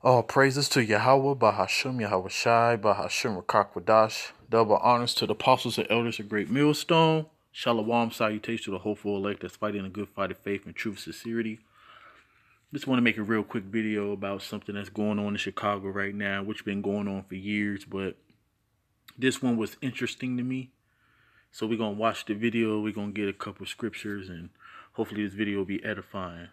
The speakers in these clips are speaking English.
All praises to Yahweh, Bahashim, Yahweh Shai, Bahashim, Rakakwadash. Double honors to the apostles and elders of Great Millstone. Shalom, salutation to the hopeful elect that's fighting a good fight of faith and truth sincerity. Just want to make a real quick video about something that's going on in Chicago right now, which has been going on for years, but this one was interesting to me. So we're going to watch the video, we're going to get a couple scriptures, and hopefully this video will be edifying.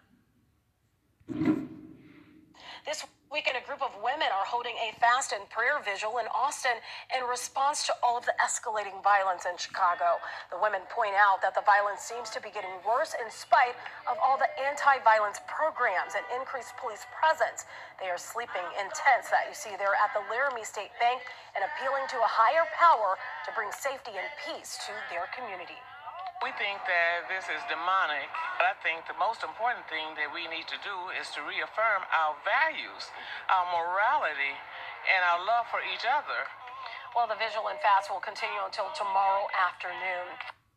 This weekend, a group of women are holding a fast and prayer vigil in Austin in response to all of the escalating violence in Chicago. The women point out that the violence seems to be getting worse in spite of all the anti-violence programs and increased police presence. They are sleeping in tents that you see there at the Laramie State Bank and appealing to a higher power to bring safety and peace to their community. We think that this is demonic, but I think the most important thing that we need to do is to reaffirm our values, our morality, and our love for each other. Well, the vigil and fast will continue until tomorrow afternoon.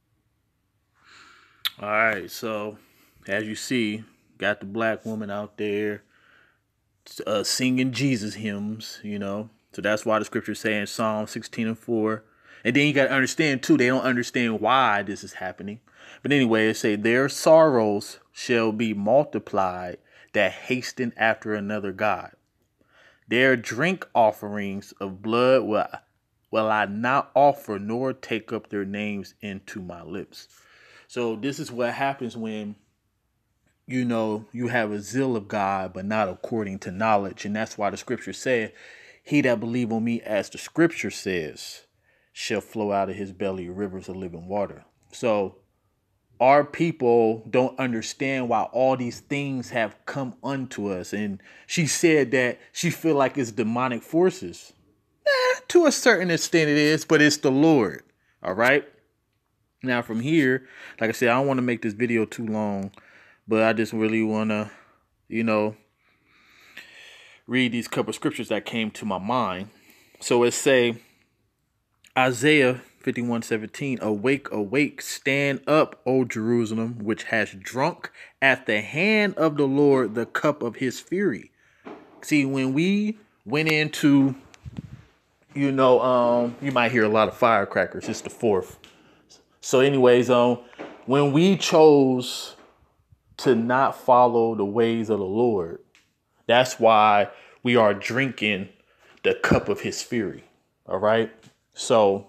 All right, so as you see, got the black woman out there singing Jesus hymns, So that's why the scripture is saying Psalm 16:4. And then you got to understand, too, they don't understand why this is happening. But anyway, it say, their sorrows shall be multiplied that hasten after another God. Their drink offerings of blood will I not offer, nor take up their names into my lips. So this is what happens when, you have a zeal of God, but not according to knowledge. And that's why the scripture said, he that believe on me, as the scripture says, shall flow out of his belly rivers of living water. So our people don't understand why all these things have come unto us. And she said that she feel like it's demonic forces. To a certain extent it is, but it's the Lord. All right. Now from here, like I said, I don't want to make this video too long, but I just really want to, read these couple scriptures that came to my mind. So it say, Isaiah 51:17, awake, awake, stand up, O Jerusalem, which has drunk at the hand of the Lord the cup of his fury. See, when we went into, you might hear a lot of firecrackers. It's the 4th. So anyways, when we chose to not follow the ways of the Lord, that's why we are drinking the cup of his fury. All right. So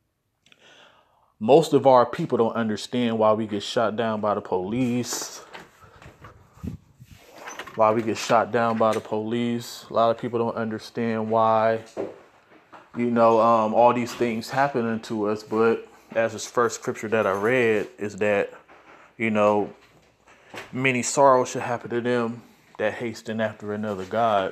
most of our people don't understand why we get shot down by the police. A lot of people don't understand why, all these things happening to us. But as this first scripture that I read is that, many sorrows should happen to them that hasten after another God.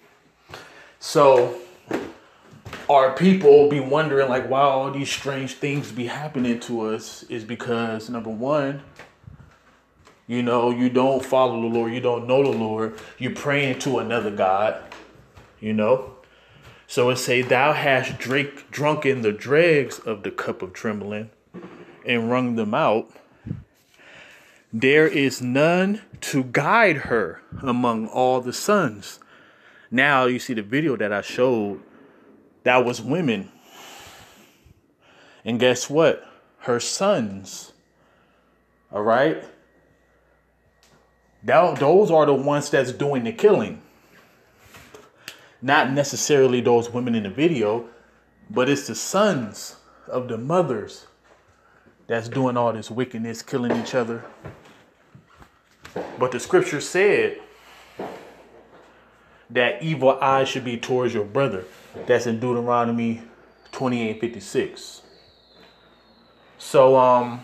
So our people be wondering like why all these strange things be happening to us is because number one, you don't follow the Lord. You don't know the Lord. You're praying to another God, So it say, thou hast drunken the dregs of the cup of trembling and wrung them out. There is none to guide her among all the sons. Now you see the video that I showed, that was women. And guess what? Her sons. All right. Now, those are the ones that's doing the killing. Not necessarily those women in the video, but it's the sons of the mothers that's doing all this wickedness, killing each other. But the scripture said that evil eyes should be towards your brother. That's in Deuteronomy 28:56. So,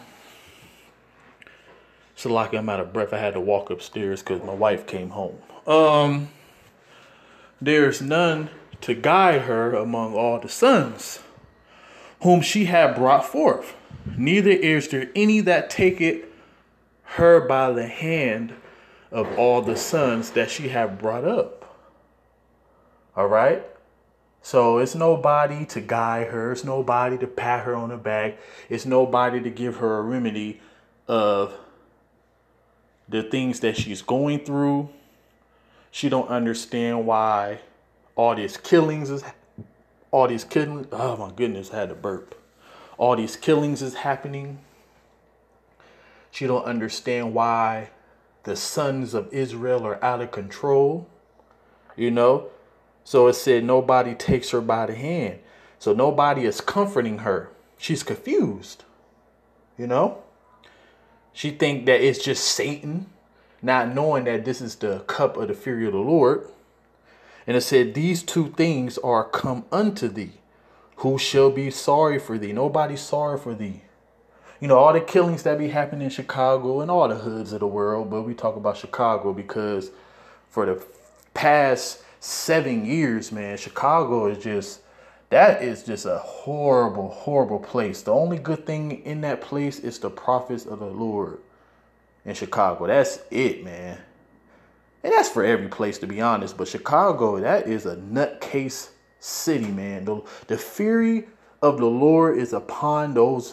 lucky I'm out of breath. I had to walk upstairs because my wife came home. There's none to guide her among all the sons whom she had brought forth. Neither is there any that taketh her by the hand of all the sons that she had brought up. All right. So it's nobody to guide her. It's nobody to pat her on the back. It's nobody to give her a remedy of the things that she's going through. She don't understand why all these killings is oh my goodness, I had to burp. All these killings is happening. She don't understand why the sons of Israel are out of control. You know? So it said nobody takes her by the hand. So nobody is comforting her. She's confused. You know? She think that it's just Satan, not knowing that this is the cup of the fury of the Lord. And it said, these two things are come unto thee. Who shall be sorry for thee? Nobody's sorry for thee. You know, all the killings that be happening in Chicago and all the hoods of the world. But we talk about Chicago because for the past 7 years, man, Chicago is just, that is just a horrible, horrible place. The only good thing in that place is the prophets of the Lord in Chicago. That's it, man. And that's for every place, to be honest. But Chicago, that is a nutcase city, man. The fury of the Lord is upon those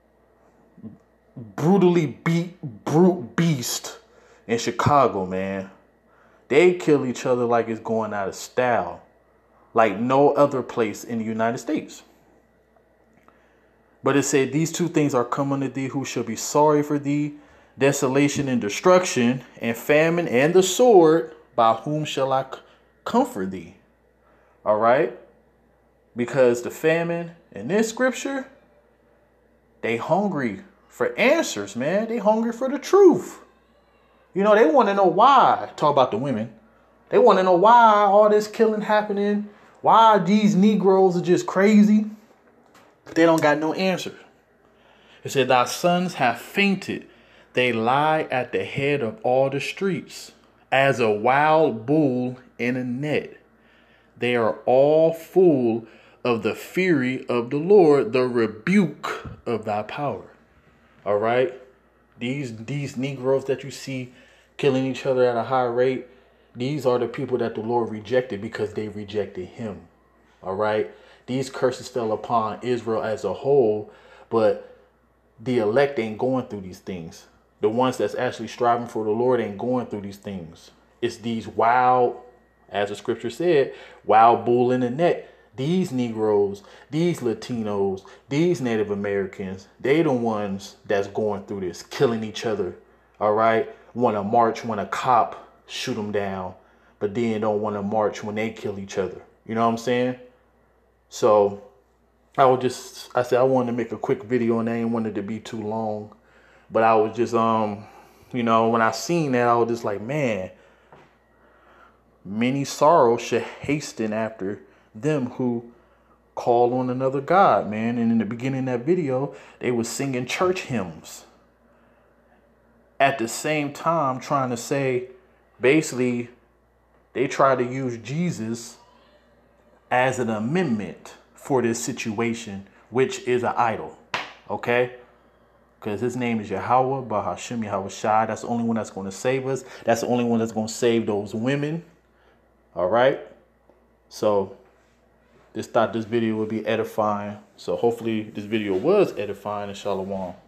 brutally brute beasts in Chicago, man. They kill each other like it's going out of style, like no other place in the United States. But it said, these two things are come unto thee, who shall be sorry for thee, desolation and destruction, and famine and the sword. By whom shall I comfort thee? All right? Because the famine in this scripture, they hungry for answers, man. They hungry for the truth. You know, they want to know why. Talk about the women. They want to know why all this killing happening. Why these Negroes are just crazy. They don't got no answer. It said, thy sons have fainted. They lie at the head of all the streets, as a wild bull in a net. They are all full of the fury of the Lord, the rebuke of thy power. All right? These Negroes that you see killing each other at a high rate, these are the people that the Lord rejected because they rejected him. All right? These curses fell upon Israel as a whole, but the elect ain't going through these things. The ones that's actually striving for the Lord ain't going through these things. It's these wild, as the scripture said, wild bull in the net. These Negroes, these Latinos, these Native Americans, they the ones that's going through this, killing each other. All right? Want to march when a cop shoot them down, but then don't want to march when they kill each other. You know what I'm saying? So I said I wanted to make a quick video and I didn't want it to be too long. But I was just, you know, when I seen that, I was just like, man, many sorrows should hasten after them who call on another God, man. And in the beginning of that video, they was singing church hymns. At the same time, trying to say, basically, they try to use Jesus as an amendment for this situation, which is an idol. Okay? Because his name is Yahweh, Bahashim Yahweh Shai. That's the only one that's going to save us. That's the only one that's going to save those women. All right? So, just thought this video would be edifying. So, hopefully, this video was edifying. And Shalom.